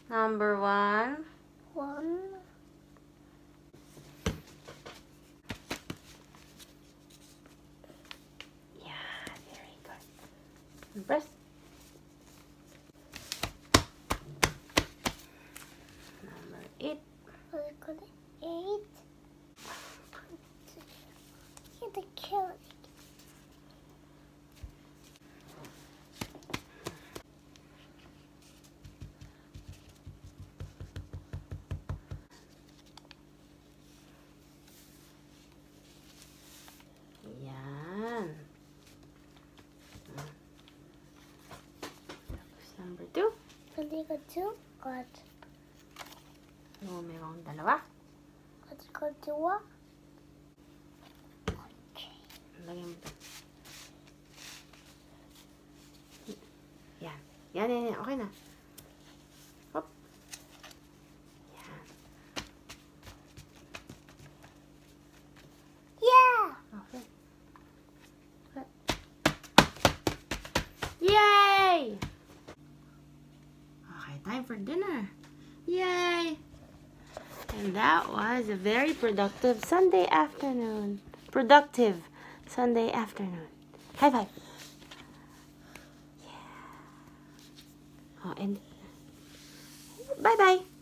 Number 1. 1. Yeah, very good. Press. Number 8. I got 8. Get the carrot. Yan. Tapos number 2. Pwede ko 2. Got. So, merong dalawa. Pwede ko 2. Okay. Lagyan mo ito. Yan. Yan. Okay na. Hop. Yan. Yeah! Okay. Yay! Okay, time for dinner. Yay! And that was a very productive Sunday afternoon. Productive Sunday afternoon. High five. Yeah. Oh, and bye-bye.